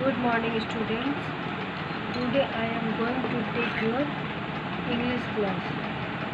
Good morning, students. Today I am going to take your English class.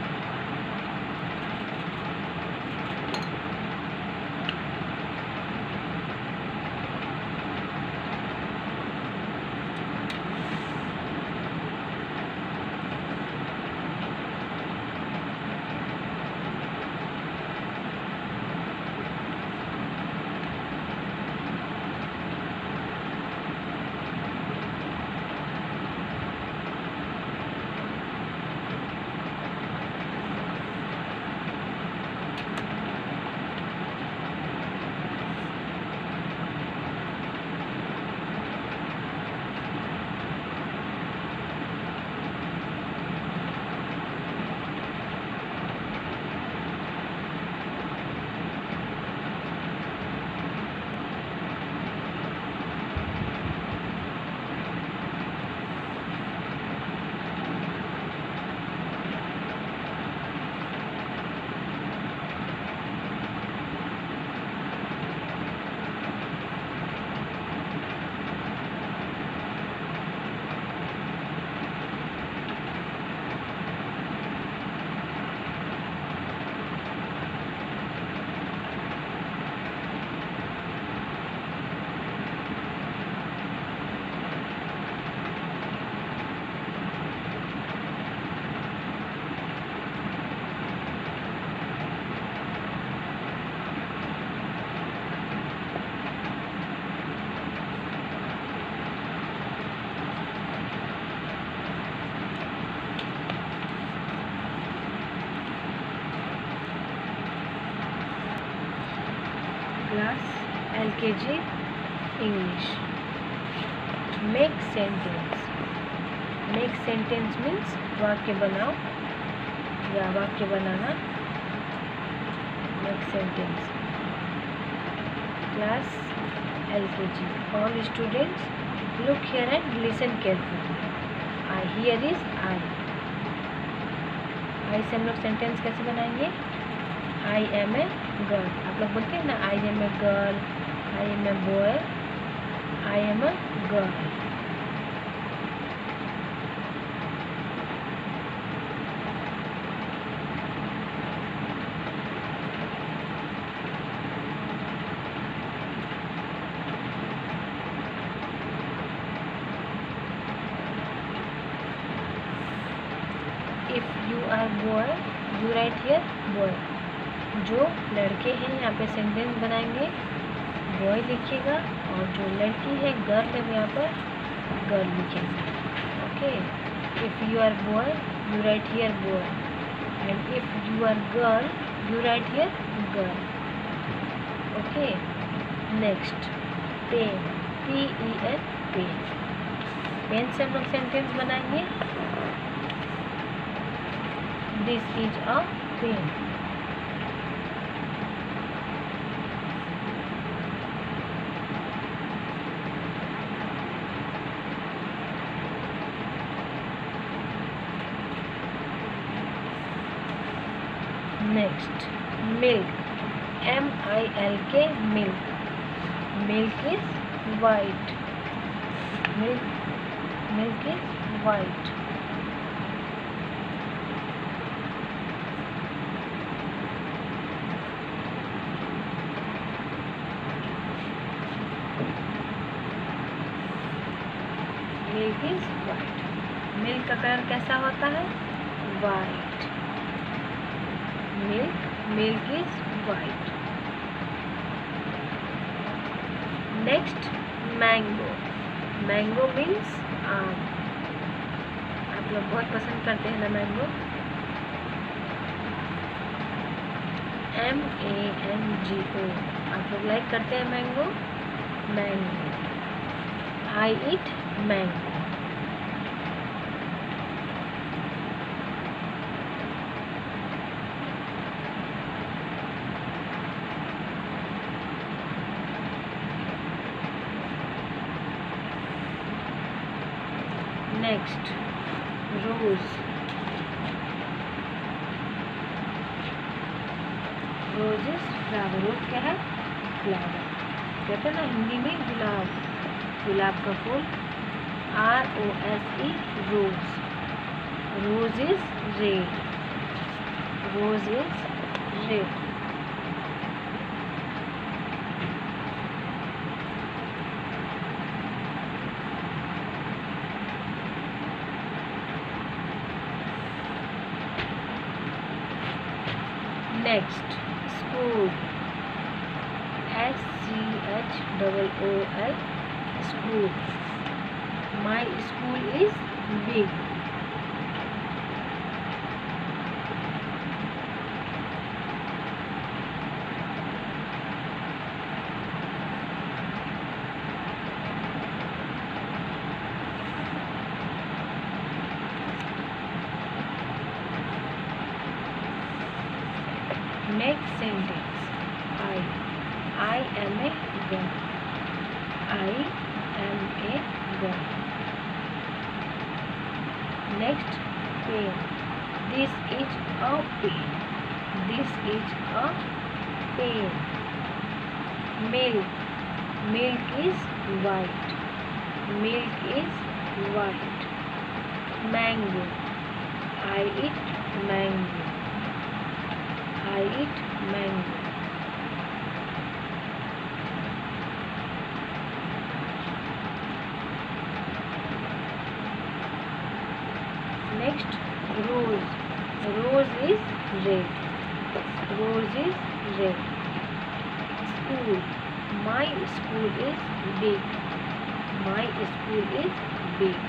Class LKG English. Make sentence. Make sentence means वाक्य बनाओ या वाक्य बनाना. Make sentence. Class LKG. All students look here and listen carefully. I here is I. I से हम लोग sentence कैसे बनाएंगे? I am a girl. आप लोग बोलते हैं ना I am a girl, I am a boy, I am a girl. If you are boy, you write here boy. जो लड़के हैं यहाँ पे सेंटेंस बनाएंगे बॉय लिखिएगा और जो लड़की है गर्ल है यहाँ पर गर्ल लिखेंगे. Okay. If you are boy you write here boy and if you are girl you write here girl. Okay. Next pen. PEN pen. Pen से हम लोग सेंटेंस बनाएंगे this is a pen. Next, milk. MILK milk. Milk is white. Milk is white. Milk is white. Milk का colour कैसा होता है? White. Milk is white. Next, mango. Mango means आम. आप लोग बहुत पसंद करते हैं ना मैंगो. MANGO. आप लोग लाइक करते हैं mango. Mango. I eat mango. Next, rose. Rose is flower. Rose क्या है? Flower. कहते हैं ना हिंदी में गुलाब. गुलाब का फूल. R-O-S-E, rose. Rose is red. Rose is red. Next, school. S-C-H-O-O-L, school. My school is big. Next sentence. I am a girl. I am a girl. Next, pen. This is a pen. This is a pen. Milk. Milk is white. Milk is white. Mango. I eat mango. I eat mango. Next, rose. Rose is red. Rose is red. School. My school is big. My school is big.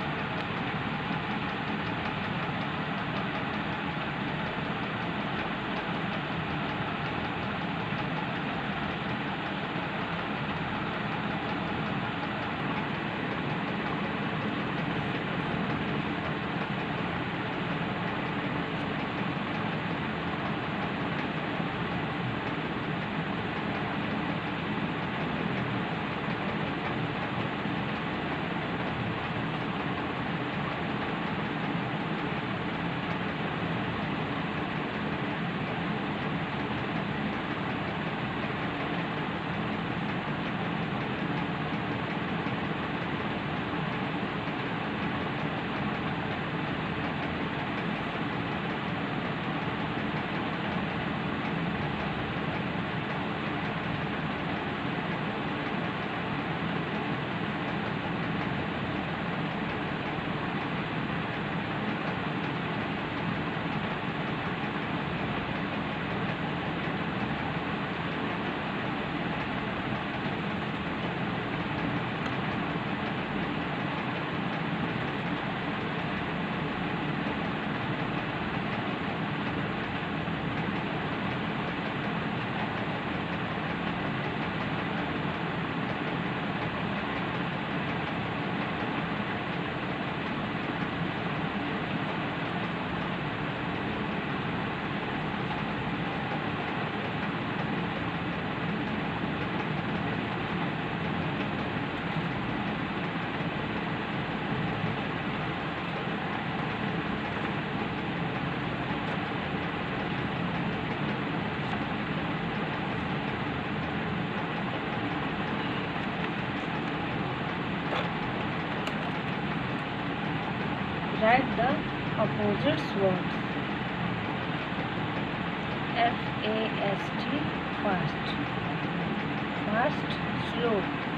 Write the opposite words. F-A-S-T, fast. Fast, slow.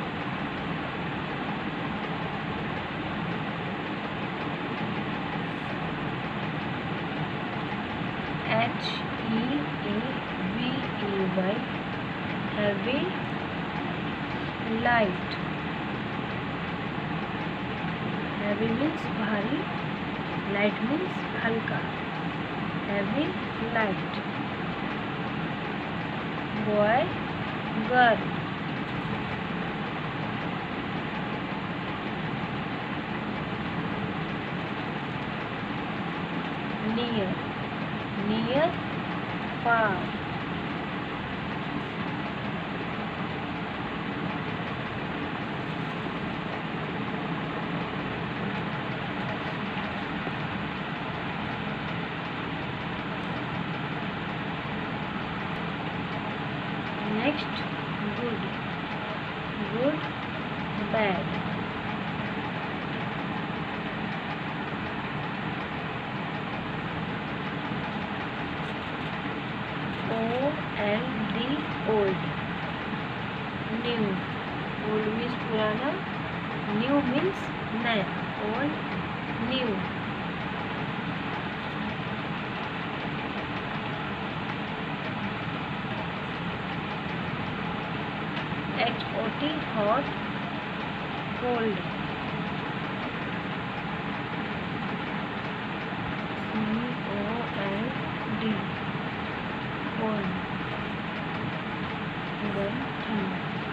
H-E-A-V-E-Y, heavy, light. Heavy means भारी, light means हल्का. Heavy, light. Boy, girl. Near, near, far. Next, good, good, bad. OLD old. New. Old means पुराना, new means नया. Old, new. HOT hot, cold. COLD cold. 1 2.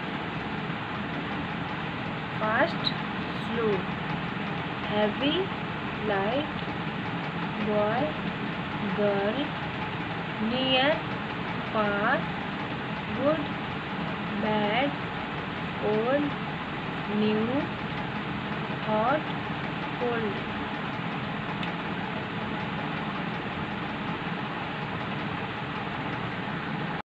Fast, slow. Heavy, light. Boy, girl. Near, far. Good, bad. Old, new. Hot, cold.